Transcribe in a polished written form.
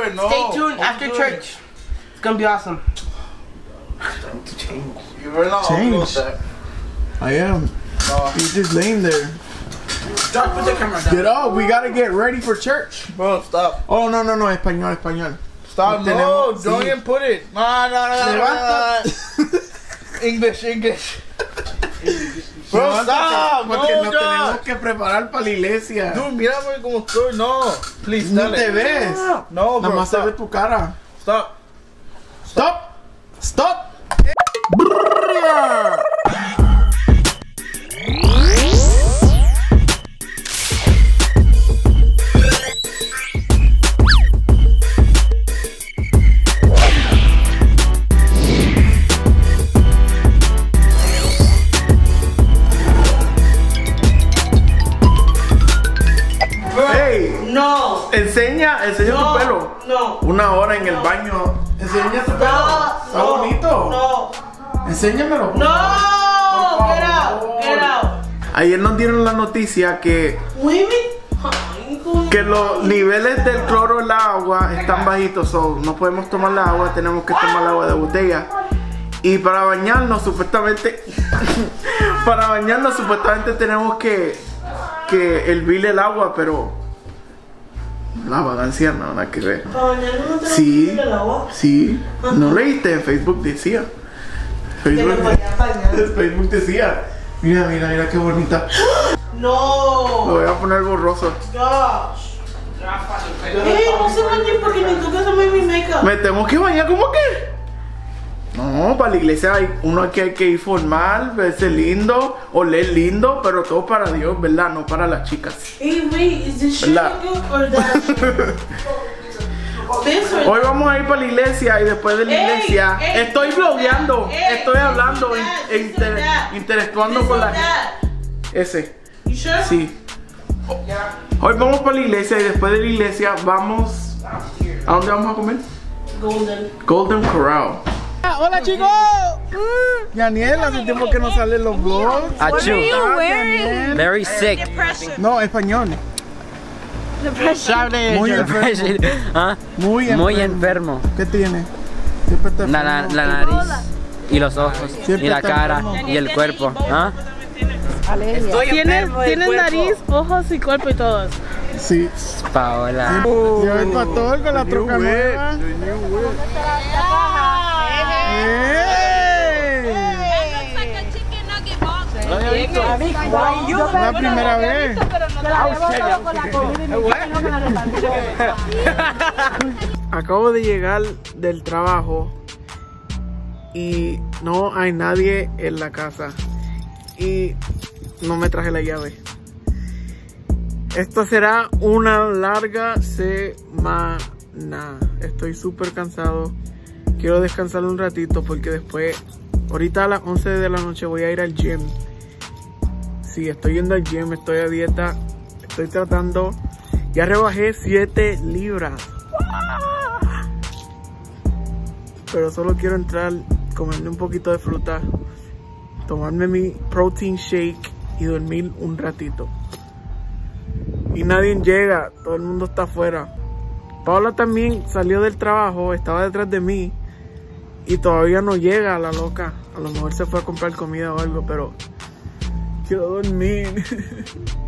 it. No. Stay tuned after church. It's gonna be awesome. Time to change. You better not Change. upload that. I am. No. He's just laying there. Josh, put the camera down. Get up. We gotta get ready for church. Bro, stop. Oh, no. Español. Stop. No, Tenemos- don't sí. even put it. No. English. Bro, stop. Porque No, nos Josh. tenemos que preparar para la iglesia. Dude, mírame como estoy. No. Please, No dale. te ves. No, Nada bro, más se ve stop. tu cara. Stop. Stop. Hey, No. enseña tu pelo. No. Una hora en el baño. Enseña tu pelo. Está bonito. No. Enséñamelo. No. Por Get out. favor. Get out. Ayer nos dieron la noticia que Women. los niveles del cloro en la agua están bajitos, so no podemos tomar la agua, tenemos que tomar el agua de botella. Y para bañarnos supuestamente tenemos que hervir el agua, pero la vagancia no, nada que ver. Sí, sí, no leíste en Facebook decía. Facebook decía. Mira qué bonita. Lo No. voy a poner borroso. Josh. No se bañen porque necesito que tome mi makeup. ¿Me tengo que bañar? ¿Cómo que? No, para la iglesia uno aquí hay que ir formal, verse lindo, oler lindo, pero todo para Dios, ¿verdad? No para las chicas. Hey, wait, is this shit ¿Verdad? good or that? This or Hoy vamos a ir para la iglesia y después de la iglesia estoy blogueando, estoy hablando, interactuando con la gente. Ese, You sure? sí. Hoy vamos para la iglesia y después de la iglesia vamos... ¿A dónde vamos a comer? Golden Corral. Hola chicos. Daniel, hace tiempo que no salen los vlogs. Achoo. Daniel. Very sick. No, español. Muy enfermo. ¿Ah? Muy enfermo. Muy enfermo. ¿Qué tiene? Siempre está La enfermo. nariz y los ojos Siempre y la está cara enfermo. y el cuerpo. ¿Ah? Tienes nariz, ojos y cuerpo y todo. Sí. Paola. Lleva el pastor con la troca nueva. La primera vez. Acabo de llegar del trabajo y no hay nadie en la casa y no me traje la llave. Esto será una larga semana. Estoy súper cansado. Quiero descansar un ratito porque después, ahorita a las 11 de la noche voy a ir al gym. Sí, estoy yendo al gym, estoy a dieta. Estoy tratando. Ya rebajé 7 libras. Pero solo quiero entrar, comerme un poquito de fruta, tomarme mi protein shake y dormir un ratito. Y nadie llega, todo el mundo está afuera. Paola también salió del trabajo, estaba detrás de mí y todavía no llega la loca. A lo mejor se fue a comprar comida o algo, pero quiero dormir.